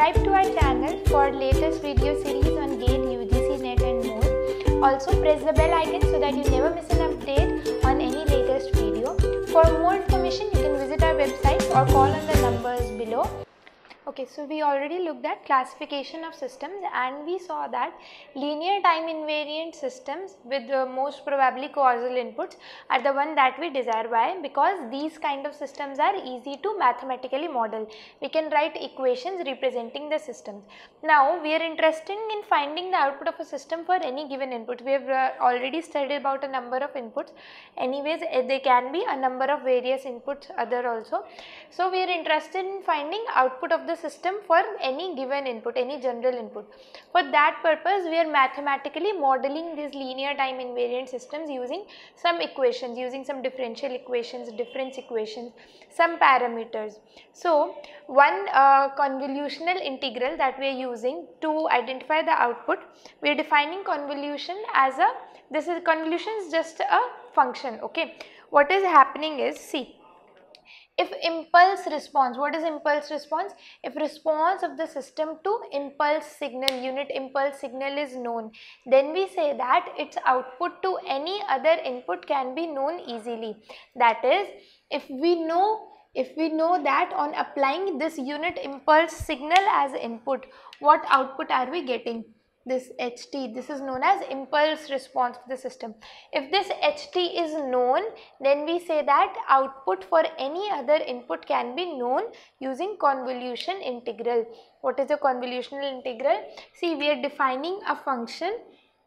Subscribe to our channel for latest video series on GATE, UGC, NET and more. Also press the bell icon so that you never miss an update on any latest video. For more information, you can visit our website or call on the numbers below. Okay, so we already looked at classification of systems and we saw that linear time invariant systems with most probably causal inputs are the one that we desire. Why? Because these kind of systems are easy to mathematically model. We can write equations representing the systems. Now we are interested in finding the output of a system for any given input. We have already studied about a number of inputs. Anyways, there can be a number of various inputs other also. So we are interested in finding output of the system for any given input, any general input. For that purpose, we are mathematically modeling these linear time invariant systems using some equations, using some differential equations, difference equations, some parameters. So one convolutional integral that we are using to identify the output, we are defining convolution as convolution is just a function. Okay, what is happening is, see, if impulse response, what is impulse response? If response of the system to impulse signal, unit impulse signal is known, then we say that its output to any other input can be known easily. That is, if we know that on applying this unit impulse signal as input, what output are we getting? This HT, this is known as impulse response of the system. If this HT is known, then we say that output for any other input can be known using convolution integral. What is the convolutional integral? See, we are defining a function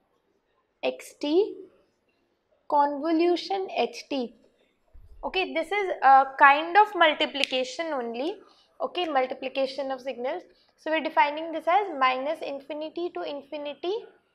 xt convolution ht. Okay, this is a kind of multiplication only. Okay, multiplication of signals. So we are defining this as minus infinity to infinity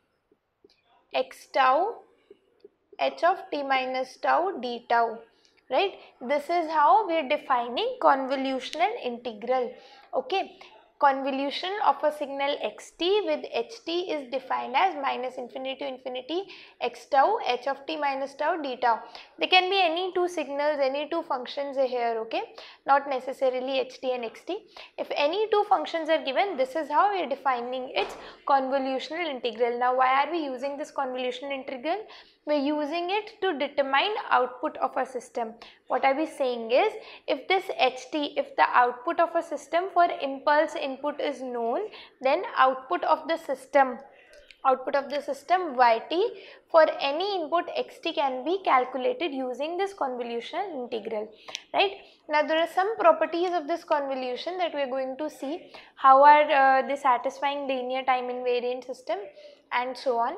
x tau h of t minus tau d tau, right? This is how we are defining convolutional integral. Okay, convolution of a signal xt with ht is defined as minus infinity to infinity x tau h of t minus tau d tau. There can be any two signals, any two functions here, okay, not necessarily ht and xt. If any two functions are given, this is how we are defining its convolutional integral. Now why are we using this convolutional integral? We are using it to determine output of a system. What are we saying is, if this ht, if the output of a system for impulse input is known, then output of the system yt for any input xt can be calculated using this convolutional integral, right? Now there are some properties of this convolution that we are going to see. How are they satisfying linear time invariant system and so on.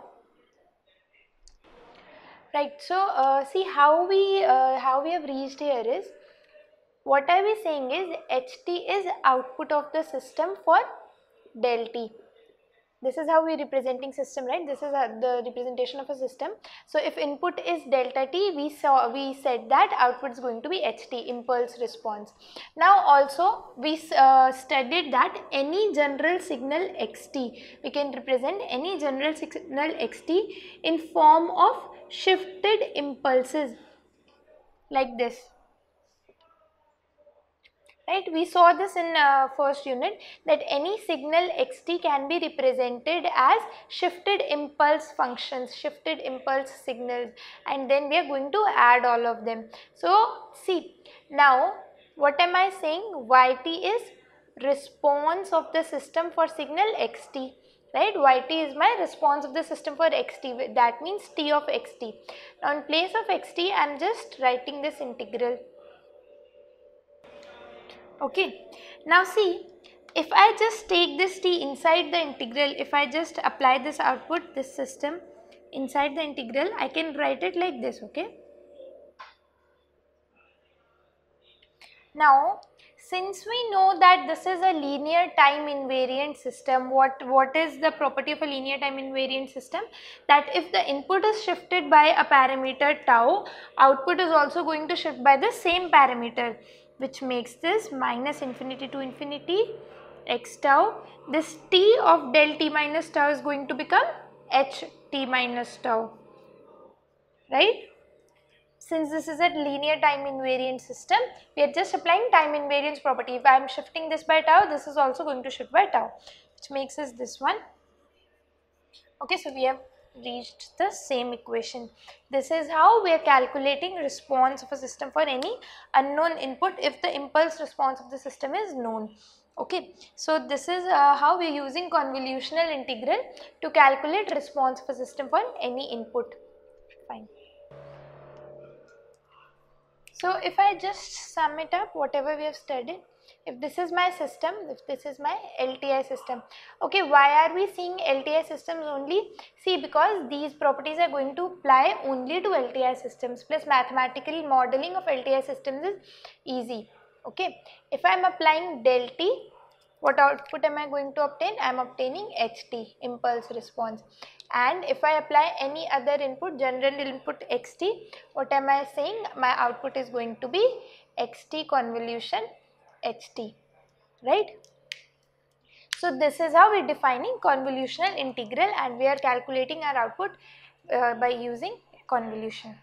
Right, so see how we have reached here is, what are we saying is ht is output of the system for del t. This is how we are representing system, right? This is the representation of a system. So if input is delta t, we said that output is going to be ht, impulse response. Now also we studied that any general signal xt, we can represent any general signal xt in form of shifted impulses like this, right? We saw this in first unit that any signal xt can be represented as shifted impulse functions, shifted impulse signals, and then we are going to add all of them. So see, now what am I saying? Yt is response of the system for signal xt, right? Yt is my response of the system for xt, that means t of xt. Now in place of xt, I am just writing this integral. Okay, now see, if I just take this t inside the integral, if I just apply this output, this system inside the integral, I can write it like this, okay? Now, since we know that this is a linear time invariant system, what is the property of a linear time invariant system? That if the input is shifted by a parameter tau, output is also going to shift by the same parameter, which makes this minus infinity to infinity x tau. This t of del t minus tau is going to become h t minus tau, right? since this is a linear time invariant system, we are just applying time invariance property. If I am shifting this by tau, this is also going to shift by tau, which makes us this one. Okay, so we have reached the same equation. This is how we are calculating response of a system for any unknown input if the impulse response of the system is known. Okay, so this is how we are using convolutional integral to calculate response of a system for any input. Fine. So if I just sum it up, whatever we have studied, if this is my system, if this is my LTI system, okay, why are we seeing LTI systems only? See, because these properties are going to apply only to LTI systems, plus mathematical modeling of LTI systems is easy. Okay, if I am applying del T, what output am I going to obtain? I am obtaining HT, impulse response. And if I apply any other input, general input xt, what am I saying? My output is going to be xt convolution ht, right? So this is how we are defining convolutional integral, and we are calculating our output by using convolution.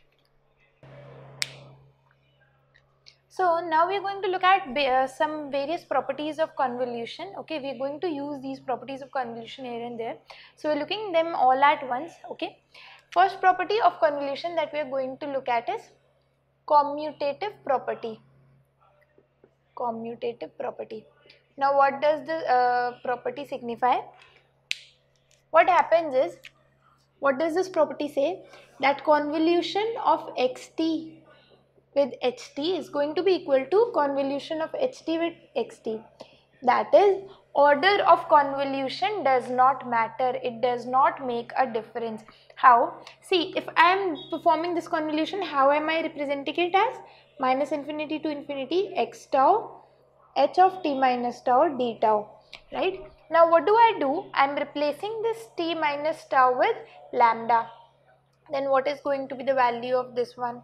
So now we are going to look at some various properties of convolution. Okay, we are going to use these properties of convolution here and there. So we are looking them all at once. Okay, first property of convolution that we are going to look at is commutative property. Commutative property. Now what does the property signify? What happens is, what does this property say? That convolution of xt with ht is going to be equal to convolution of ht with xt. That is, order of convolution does not matter, it does not make a difference. How? See, if I am performing this convolution, how am I representing it as? Minus infinity to infinity x tau h of t minus tau d tau, right? Now what do? I am replacing this t minus tau with lambda. Then what is going to be the value of this one?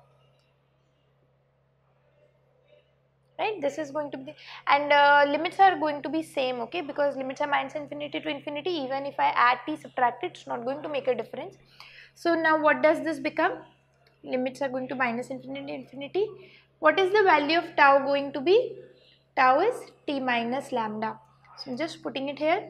Right, this is going to be, and limits are going to be same, okay, because limits are minus infinity to infinity. Even if I add t, subtract it, it's not going to make a difference. So now what does this become? Limits are going to minus infinity to infinity. What is the value of tau going to be? Tau is t minus lambda. So I'm just putting it here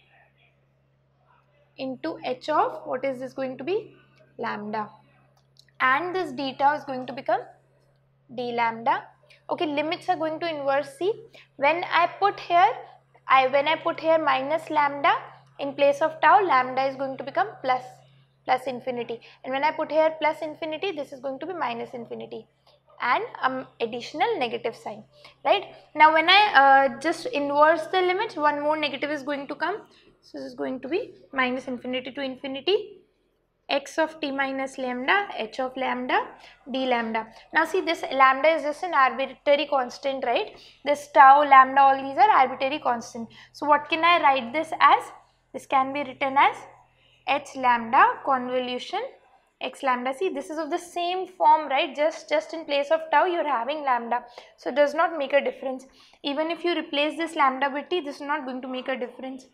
into h of, what is this going to be? Lambda. And this d tau is going to become d lambda. Okay, limits are going to inverse c. When I put here minus lambda in place of tau, lambda is going to become plus infinity, and when I put here plus infinity, this is going to be minus infinity, and additional negative sign, right? Now when I just inverse the limits, one more negative is going to come. So this is going to be minus infinity to infinity x of t minus lambda h of lambda d lambda. Now see, this lambda is just an arbitrary constant, right? This tau, lambda, all these are arbitrary constant. So what can I write this as? This can be written as h lambda convolution x lambda. See, this is of the same form, right? Just in place of tau you are having lambda, so it does not make a difference. Even if you replace this lambda with t, this is not going to make a difference.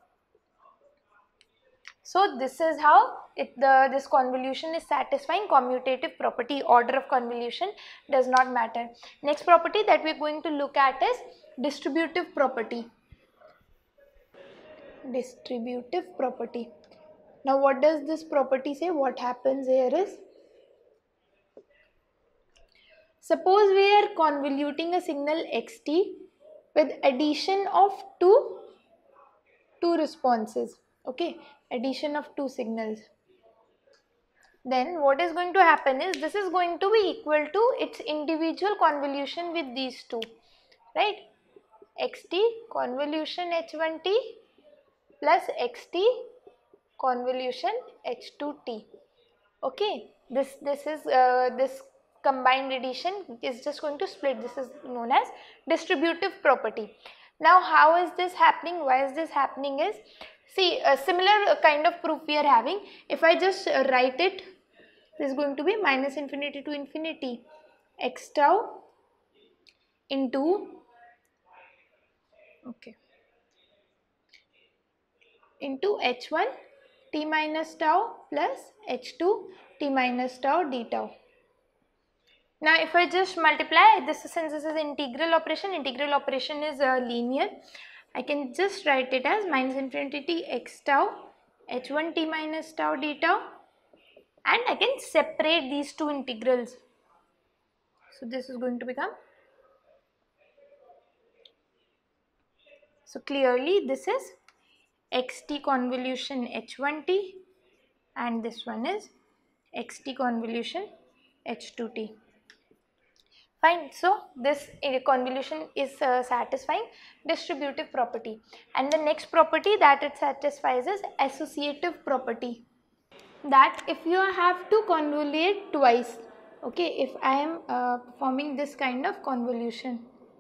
So this is how this convolution is satisfying commutative property. Order of convolution does not matter. Next property that we are going to look at is distributive property. Distributive property. Now what does this property say? What happens here is, suppose we are convoluting a signal xt with addition of two responses. Okay, addition of two signals. Then what is going to happen is, this is going to be equal to its individual convolution with these two, right? xt convolution h1t plus xt convolution h2t. Okay, this is this combined addition is just going to split. This is known as distributive property. Now how is this happening? Why is this happening is, see, a similar kind of proof we are having. If I just write it, this is going to be minus infinity to infinity x tau into, okay, into h1 t minus tau plus h2 t minus tau d tau. Now if I just multiply this, since this is integral operation is linear, I can just write it as minus infinity x tau h1t minus tau d tau, and I can separate these two integrals. So this is going to become, so clearly this is xt convolution h1t and this one is xt convolution h2t. Fine. So this convolution is satisfying distributive property, and the next property that it satisfies is associative property, that if you have to convolute twice, okay, if I am forming this kind of convolution,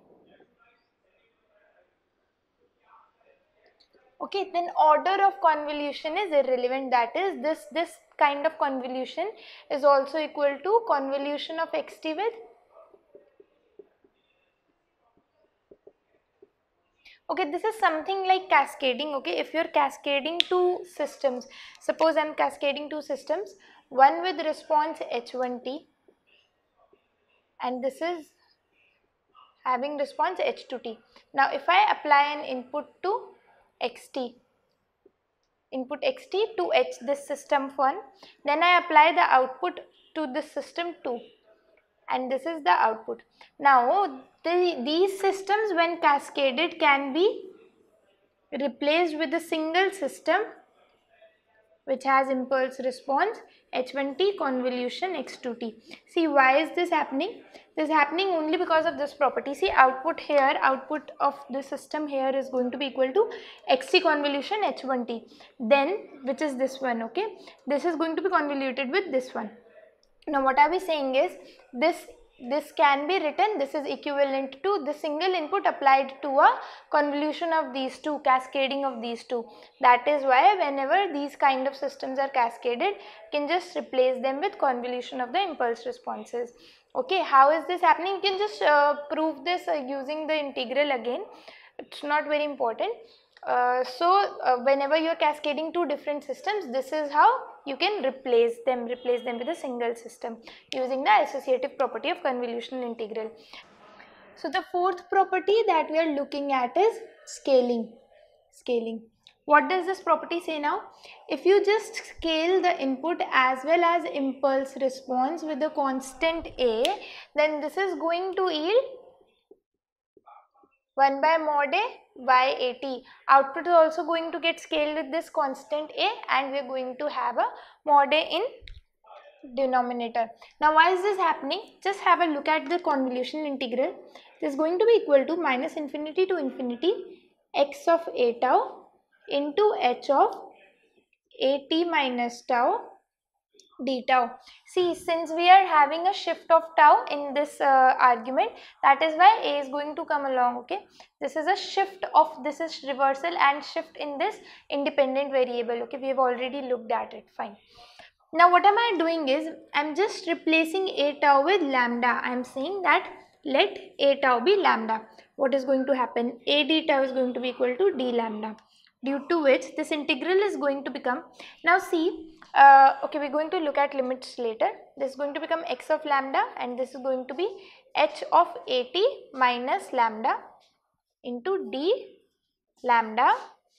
okay, then order of convolution is irrelevant. That is, this kind of convolution is also equal to convolution of xt with, okay, this is something like cascading. Okay, if you're cascading two systems, suppose I'm cascading two systems, one with response h1t and this is having response h2t. Now if I apply an input to xt, input xt to h this system 1, then I apply the output to this system 2, and this is the output. Now these systems when cascaded can be replaced with a single system which has impulse response h1t convolution x2t. See, why is this happening? This is happening only because of this property. See, output here, output of the system here is going to be equal to xt convolution h1t, then which is this one, okay, this is going to be convoluted with this one. Now what are we saying is, this can be written, this is equivalent to the single input applied to a convolution of these two, cascading of these two. That is why whenever these kind of systems are cascaded, you can just replace them with convolution of the impulse responses. Okay, how is this happening? You can just prove this using the integral again. It's not very important. Whenever you are cascading two different systems, this is how you can replace them with a single system using the associative property of convolutional integral. So the fourth property that we are looking at is scaling. What does this property say now? If you just scale the input as well as impulse response with a constant a, then this is going to yield 1 by mod a by at. Output is also going to get scaled with this constant a, and we are going to have a mod a in denominator. Now why is this happening? Just have a look at the convolution integral. This is going to be equal to minus infinity to infinity x of a tau into h of at minus tau d tau. See, since we are having a shift of tau in this argument, that is why a is going to come along. Okay, this is a shift of, this is reversal and shift in this independent variable. Okay, we have already looked at it. Fine. Now what am I doing is, I am just replacing a tau with lambda. I am saying that let a tau be lambda. What is going to happen? A d tau is going to be equal to d lambda, due to which this integral is going to become, now see, okay, we're going to look at limits later. This is going to become x of lambda, and this is going to be h of at minus lambda into d lambda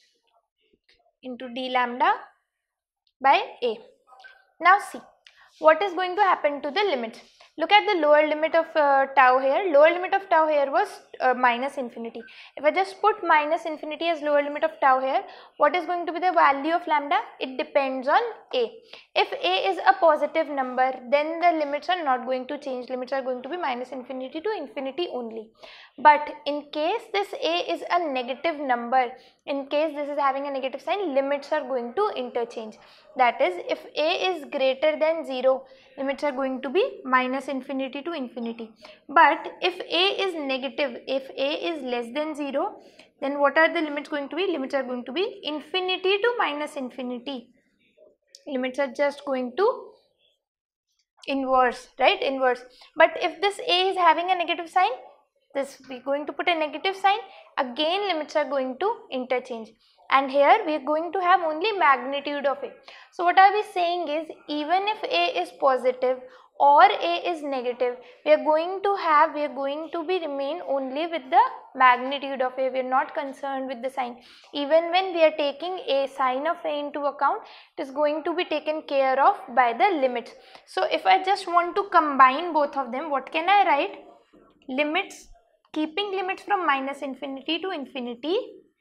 by a. Now see, what is going to happen to the limits? Look at the lower limit of tau here. Lower limit of tau here was minus infinity. If I just put minus infinity as lower limit of tau here, what is going to be the value of lambda? It depends on a. If a is a positive number, then the limits are not going to change. Limits are going to be minus infinity to infinity only. But in case this a is a negative number, in case this is having a negative sign, limits are going to interchange. That is, if a is greater than 0, limits are going to be minus infinity to infinity. But if a is negative, if a is less than 0, then what are the limits going to be? Limits are going to be infinity to minus infinity. Limits are just going to inverse, right? Inverse. But if this a is having a negative sign, this we are going to put a negative sign, again limits are going to interchange, and here we are going to have only magnitude of a. So what are we saying is, even if a is positive or A is negative, we are going to be remain only with the magnitude of A. We are not concerned with the sign. Even when we are taking a sign of A into account, it is going to be taken care of by the limits. So if I just want to combine both of them, what can I write? Limits, keeping limits from minus infinity to infinity,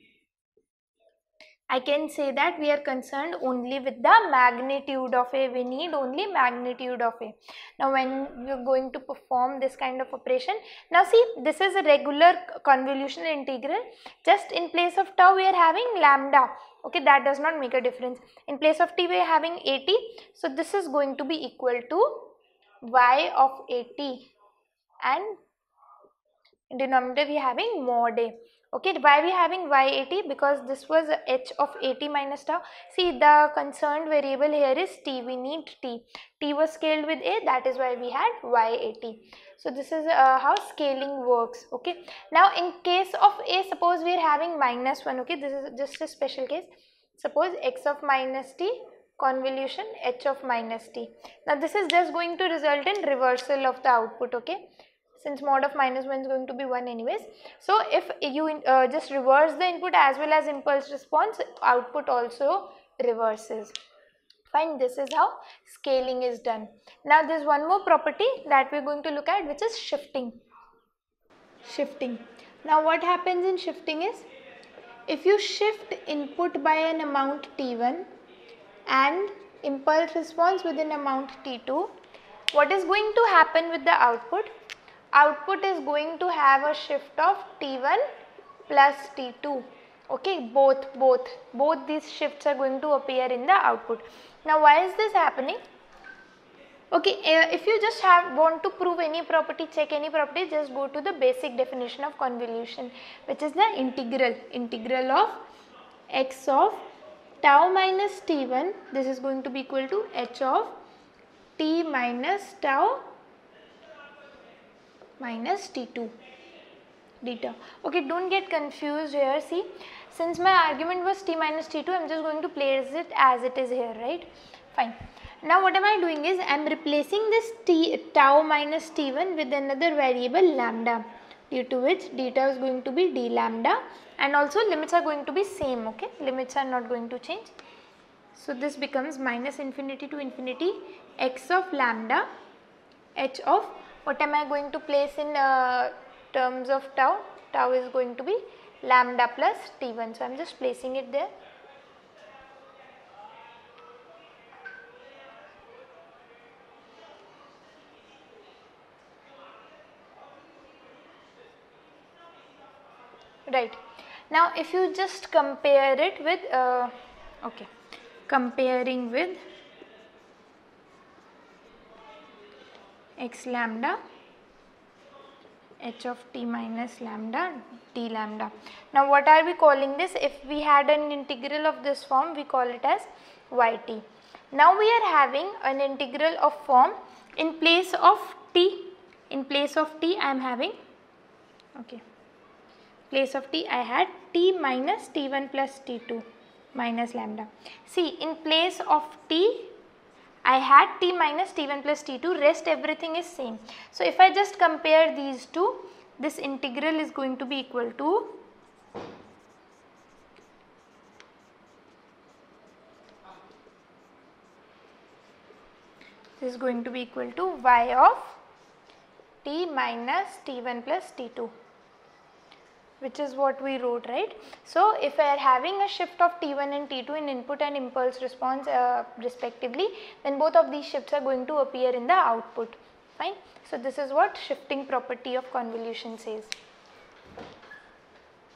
I can say that we are concerned only with the magnitude of A. We need only magnitude of A. Now when we are going to perform this kind of operation, now see, this is a regular convolutional integral. Just in place of tau we are having lambda. Okay, that does not make a difference. In place of t we are having at. So this is going to be equal to y of at, and in denominator we are having mod A. Okay, why we are having y80? Because this was h of at minus tau. See, the concerned variable here is t. We need t. T was scaled with a, that is why we had y80. So this is how scaling works. Okay, now in case of a, suppose we are having minus 1. Okay, this is just a special case. Suppose x of minus t convolution h of minus t. Now this is just going to result in reversal of the output. Okay, since mod of minus 1 is going to be 1 anyways. So if you just reverse the input as well as impulse response, output also reverses. Fine, this is how scaling is done. Now there is one more property that we are going to look at, which is shifting. Shifting. Now what happens in shifting is, if you shift input by an amount t1 and impulse response with an amount t2, what is going to happen with the output? Output is going to have a shift of t1 plus t2. Okay, both these shifts are going to appear in the output. Now why is this happening? Okay, if you just want to prove any property, check any property, just go to the basic definition of convolution, which is the integral of x of tau minus t1, this is going to be equal to h of t minus tau minus t2 deta. Okay, don't get confused here. See, since my argument was t minus t2, I am just going to place it as it is here, right? Fine. Now what am I doing is, I am replacing this tau minus t1 with another variable lambda, due to which deta is going to be d lambda, and also limits are going to be same. Okay, limits are not going to change. So this becomes minus infinity to infinity x of lambda h of, what am I going to place in terms of tau? Tau is going to be lambda plus t1. So I am just placing it there. Right. Now if you just compare it with, okay, comparing with x lambda h of t minus lambda d lambda. Now what are we calling this? If we had an integral of this form, we call it as yt. Now we are having an integral of form, in place of t, I am having, okay, place of t I had t minus t1 plus t2 minus lambda. See, in place of t I had t minus t1 plus t2, rest everything is same. So if I just compare these two, this integral is going to be equal to y of t minus t1 plus t2, which is what we wrote, right? So if I are having a shift of t1 and t2 in input and impulse response respectively, then both of these shifts are going to appear in the output. Fine. So this is what shifting property of convolution says.